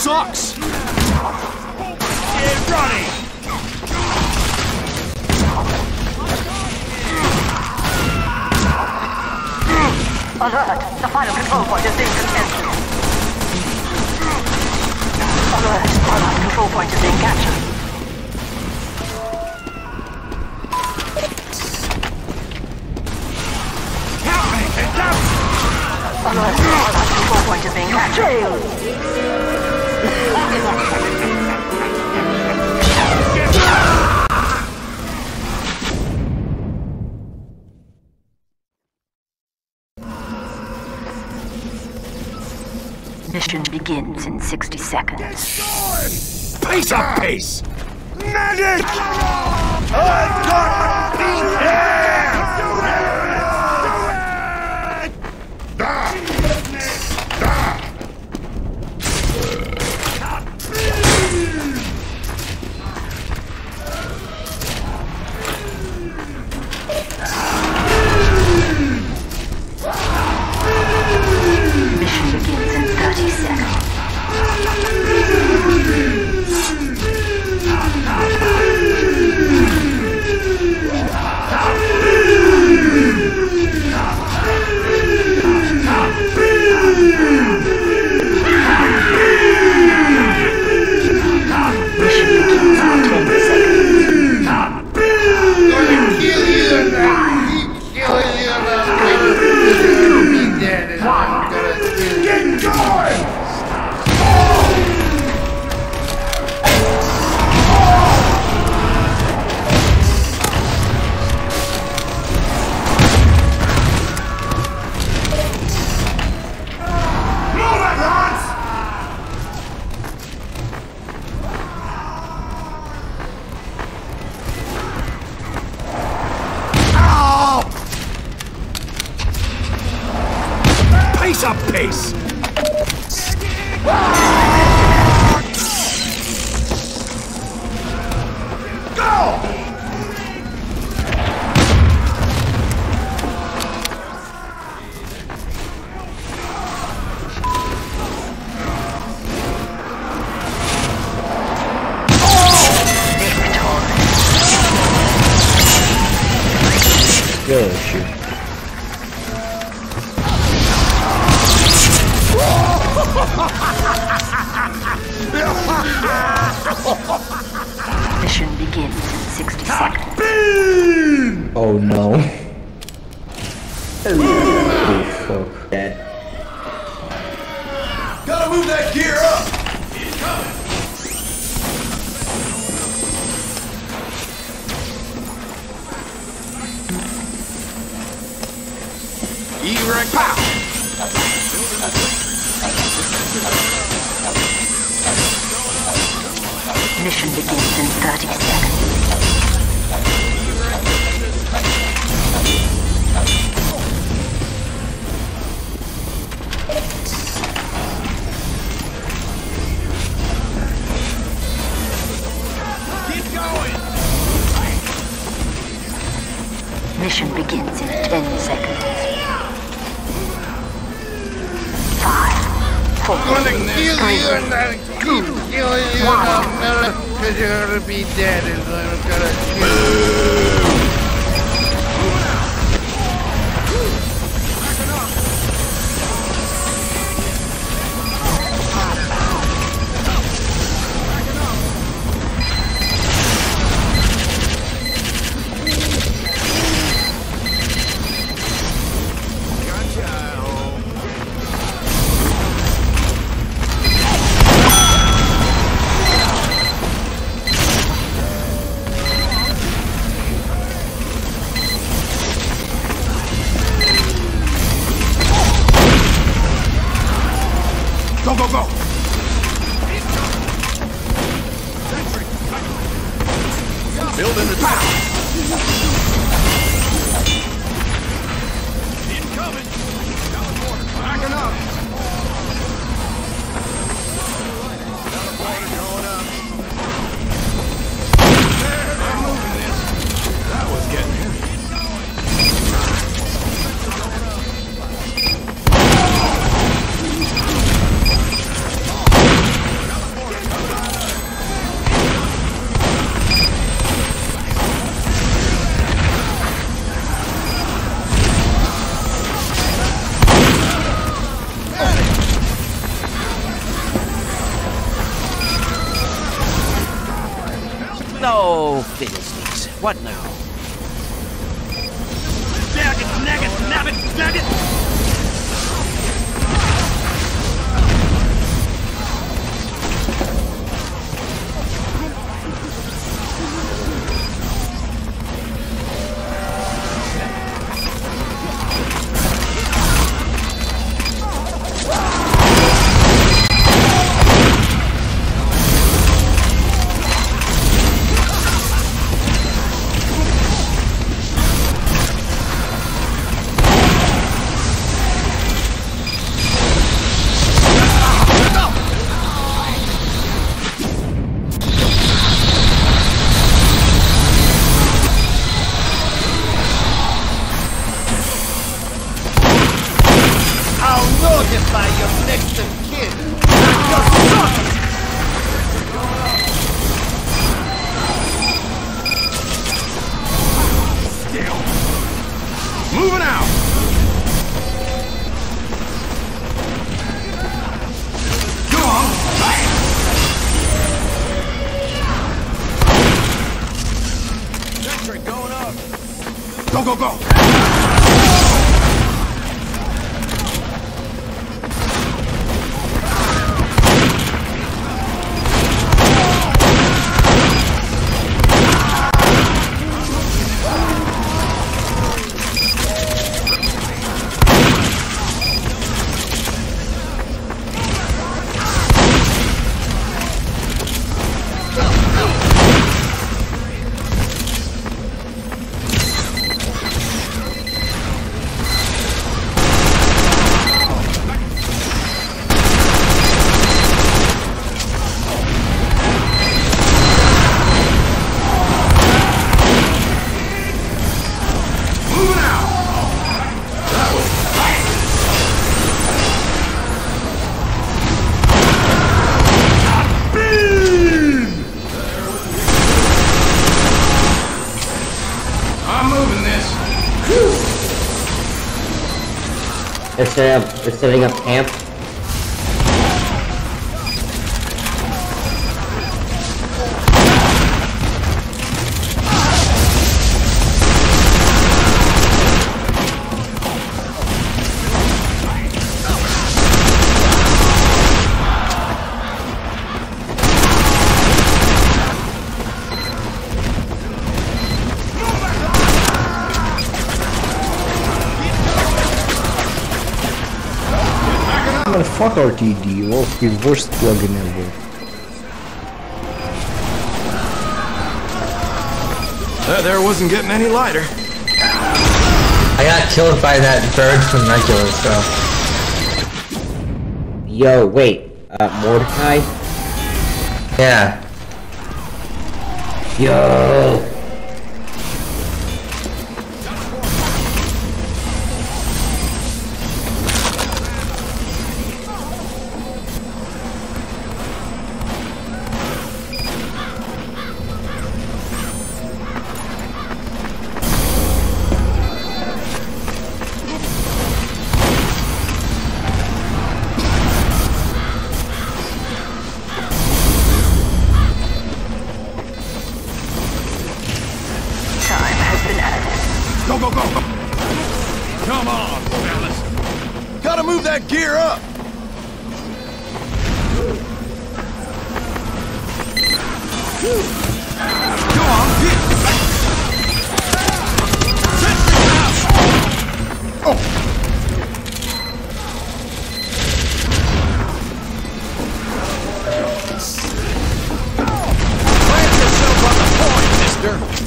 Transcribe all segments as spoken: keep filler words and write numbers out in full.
sucks! Get running! Alert! The final control point is being contested. Alert! Our last control point is being captured. Alert! Our last control point is being captured. Mission begins in sixty seconds. Pace up, pace! Medic! Mission begins in thirty seconds. Pace up, pace! Go! Go, shoot. Mission begins in sixty seconds. Oh no. Oh fuck. Dead. Gotta move that gear up! E-Rec pow! Mission begins in thirty seconds. Keep going! Mission begins in ten seconds. Five, four, I'm gonna kill three, you and I'll keep killing you because you're gonna be dead and I'm gonna kill you. Oh, fiddlesticks. What now? Snag it, snag it, snap it, snag it! By your next of kin. Still. Moving out. Go on. Sentry going up. Go, go, go. They're setting up, they're setting up camp. Man, fuck R T D, well, the worst plugin ever. That there wasn't getting any lighter. I got killed by that bird from Regular, so... Yo, wait, uh, Mordecai? Yeah. Yo! Go, go, go, go! Come on, fellas! Gotta move that gear up! Go on, get! Oh! Plant yourself on the point, mister!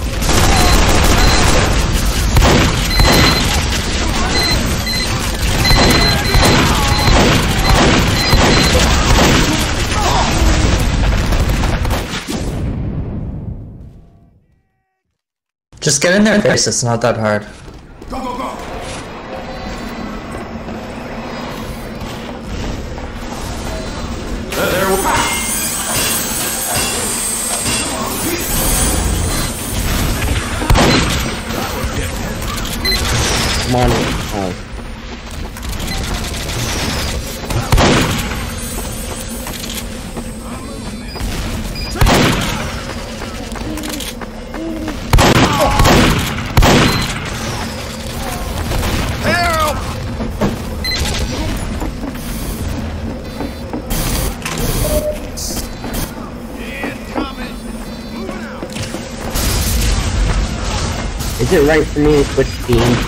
Just get in their face, it's not that hard. Go, go, go! There, there, wow. Come on. Oh. Is it right for me to switch teams?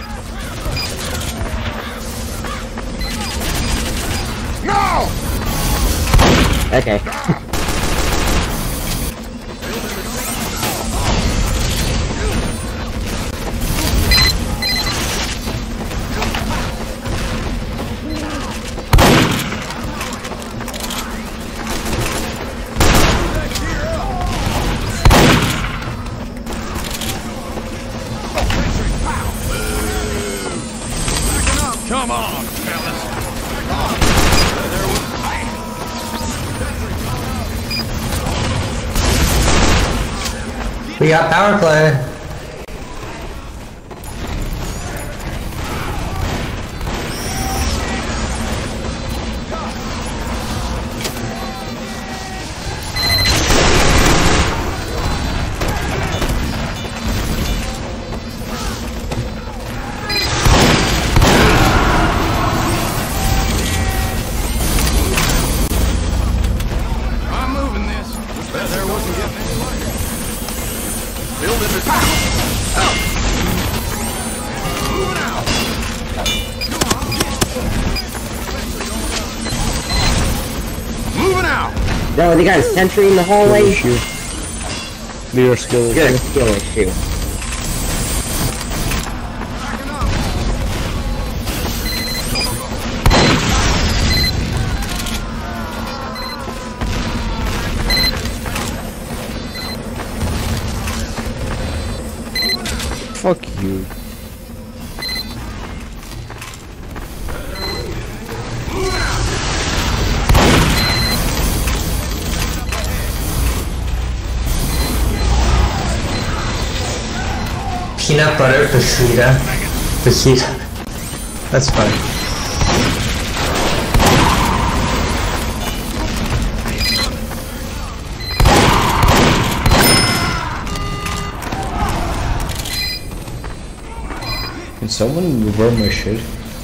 No! Okay. Come on, fellas. We got power play. I'm moving this. Bet there wasn't getting any lighter. Building the tower. Moving out. Moving out. No, they got a sentry in the hallway. Issue. Your skill Good issue. skill issue. Fuck you. Peanut butter fajita. Fajita. That's funny. Can someone revert my shit?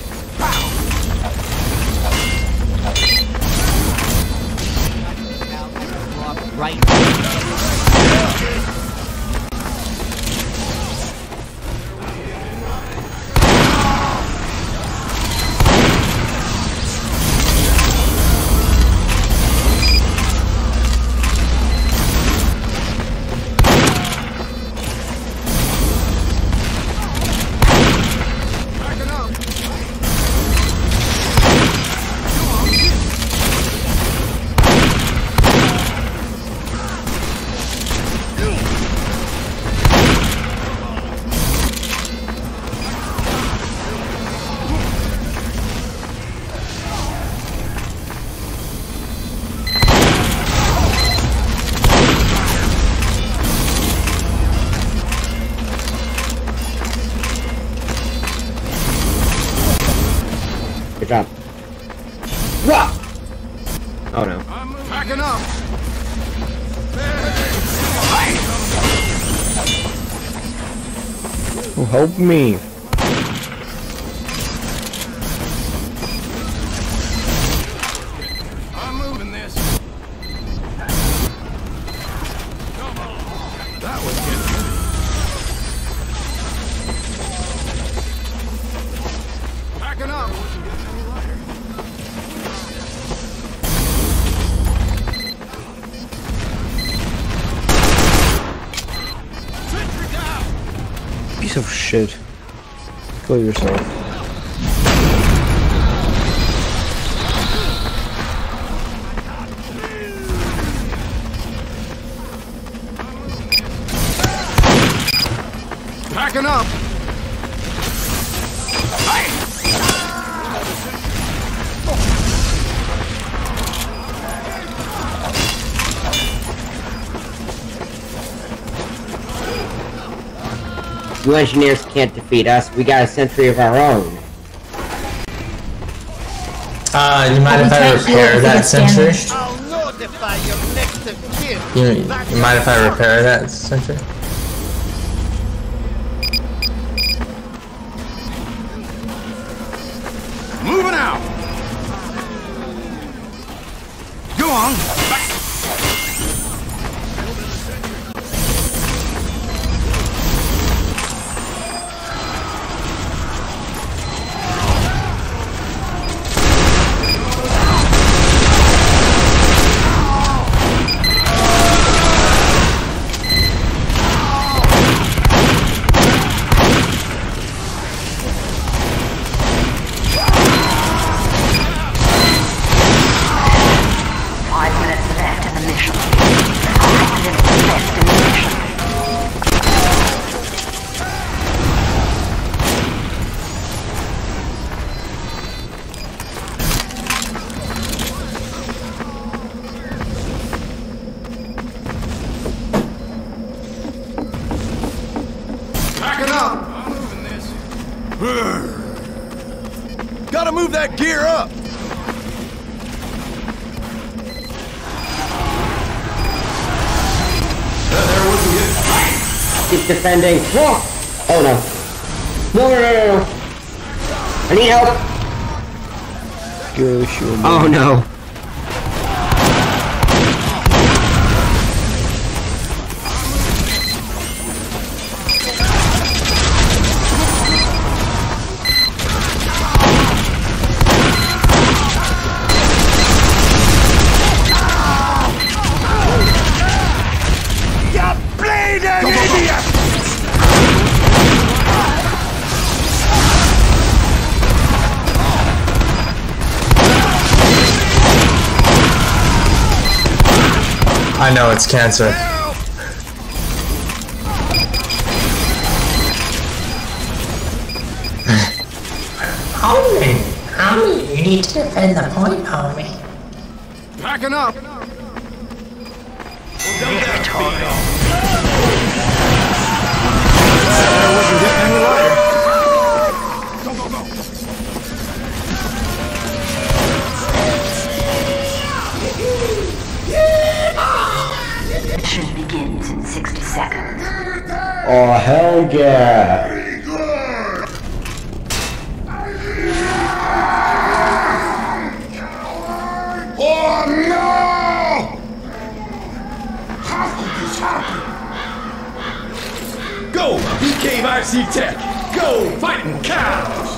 Right. Good job. Whoa! Oh no. I'm packing up. Oh, help me. I'm moving this. Come on. That was good. Packing up. Sentry down. Piece of shit. Kill yourself. Packing up. You engineers can't defeat us. We got a sentry of our own. Uh, you mind We if I can't repair do it that because sentry? it's damaged. I'll notify your next of kin. You, you mind if I repair that sentry? Moving out. Go on. that gear up! That there wasn't it. Keep defending. Whoa! Oh no. No, no, no, no. I need help. Go, sure. Oh no. I know it's cancer. Homie, homie, you need to defend the point, homie. Packing up! That wasn't getting any lighter. Go, go, go! Mission begins in sixty seconds. Oh hell yeah. Oh no! How could this happen? Go, B K I C Tech! Go, fighting cows!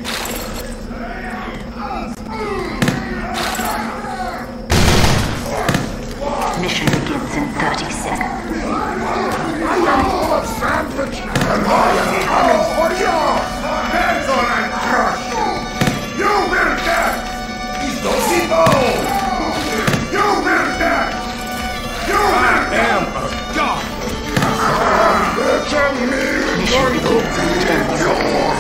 Mission begins in thirty seconds. I am full of sandwich, and I am coming for you! Hands on that curse! You will death! He's Dosito! You will death! You will death! I am a god! Mission begins in ten seconds.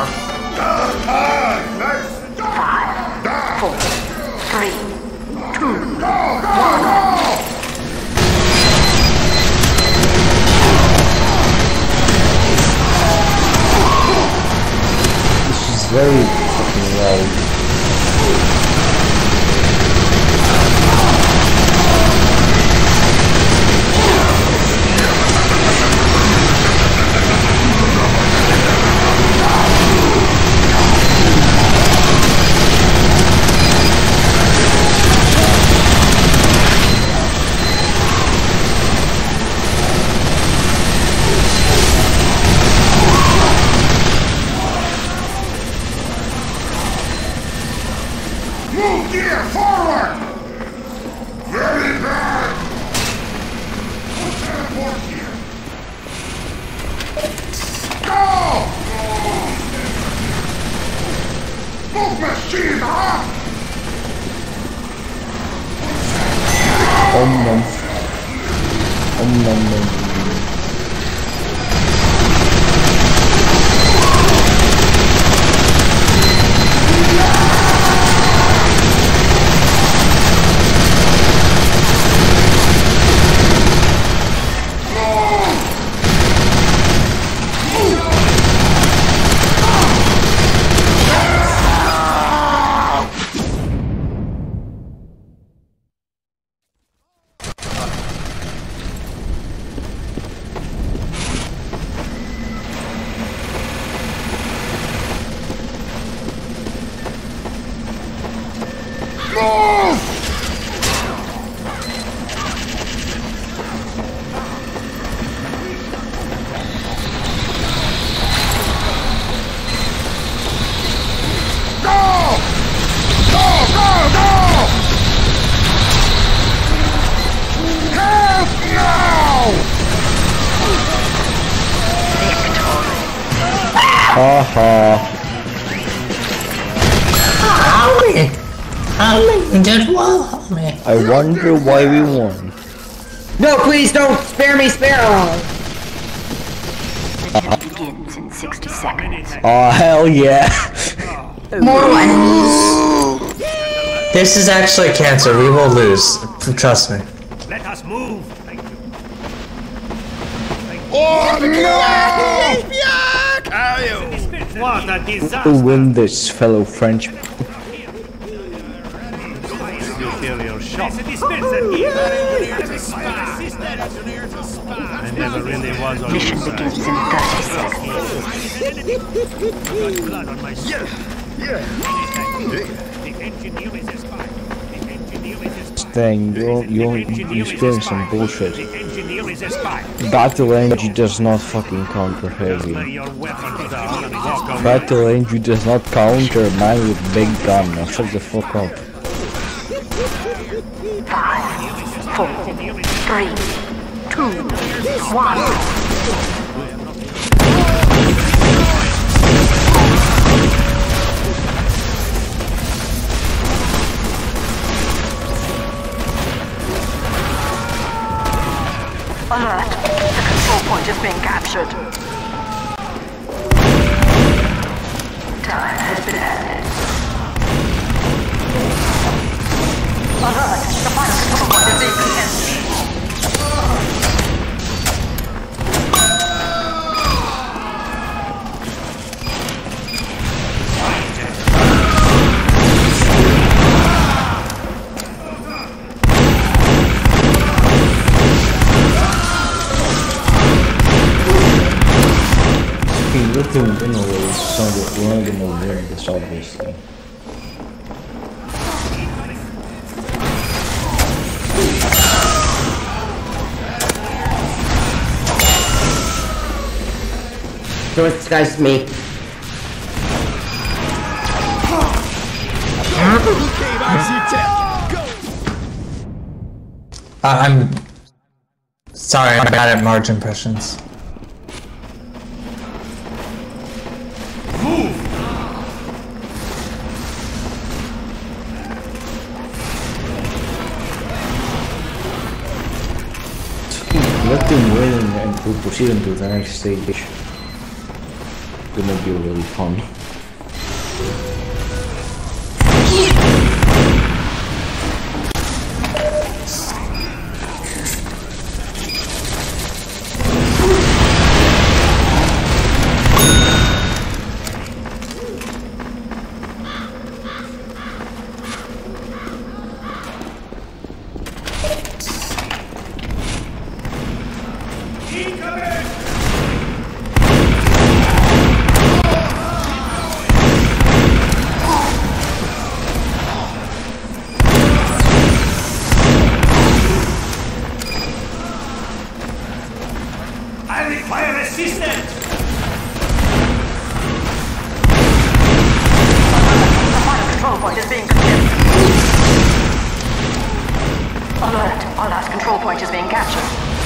Five, four, three, two, one. Very fucking loud. Move gear forward! Very bad! Teleport gear! Go! Move machine, huh? Om nom. Om nom nom. Haha. Homie! Homie, you did well, homie. I wonder why we won. No, please don't spare me, spare me. Mission begins in sixty seconds. Oh hell yeah. More enemies. This is actually cancer. We will lose. Trust me. Let us move. Thank you. Oh no! What a disaster! To win this, fellow French people. you fill your shop. There's a dispenser here. I never really was on Mission your side. begins in thirty seconds. Blood on my skin. Yeah. The engineer is a spy. The engineer is a spy. Dang, you're, you're, you're spilling some bullshit. The engineer is a spy. Battle energy does not fucking counter heavy. Lay your weapon down and walk away. Battle energy does not counter a man with big gun. Now shut the fuck up. Five, four, three, two, one. Alert! The control point is being captured. Time has been added. Alert! The final control point is being contested. We're doing anyways, so that we're not gonna win this obviously. So it's guys me. Uh, I'm sorry, I'm bad at Marge impressions. Let them win and we'll proceed into the next stage. It's gonna be really fun. I require assistance! The final control point is being contested. Alert! Our last control point is being captured.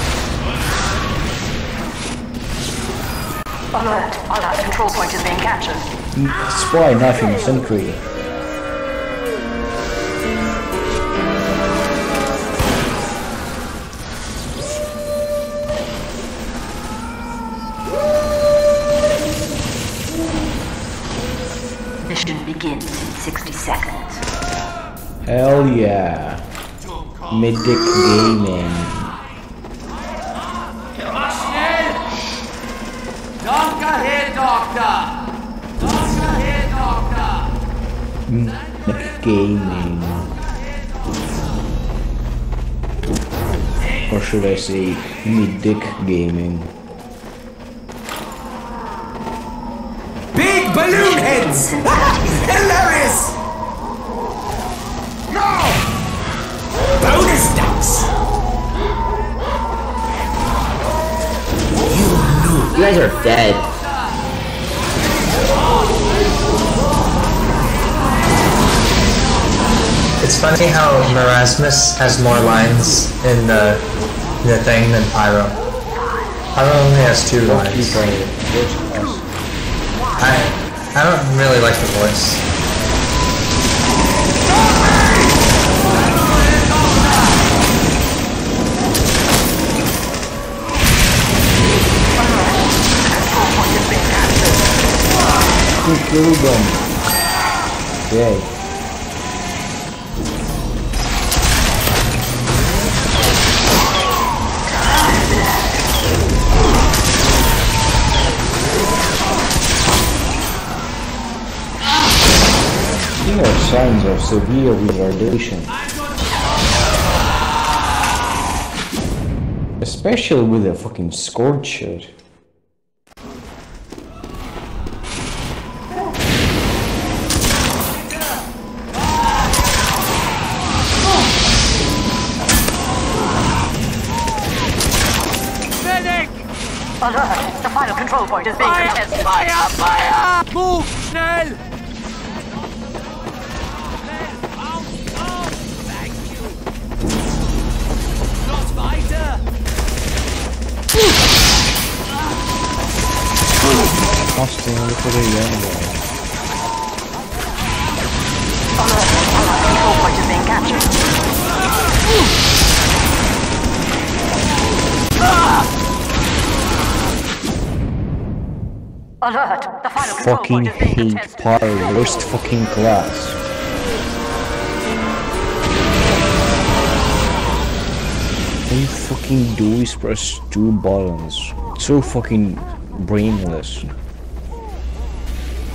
Alert! Our last control point is being captured. Spy knife in the sentry. Mission begins in sixty seconds. Hell yeah. Medic Gaming. Medic Gaming. Or should I say Medic Gaming? Big balloon heads! Hilarious! No! Bonus stats! You guys are dead. It's funny how Marasmus has more lines in the, the thing than Pyro. Pyro only has two lines. I, I don't really like the voice. Who killed them? Yay. Here are signs of severe retardation. Especially with the fucking scored shit. Alert! The final control point is being Fire! contested. Fire! Fire! Move! Schnell! Thank you! Noch weiter! Austin, look at the young guy. Alert! The final control point is being captured. Alert! The final control Fucking point is being hate contested. Pyro, worst fucking class. All you fucking do is press two buttons. So fucking brainless.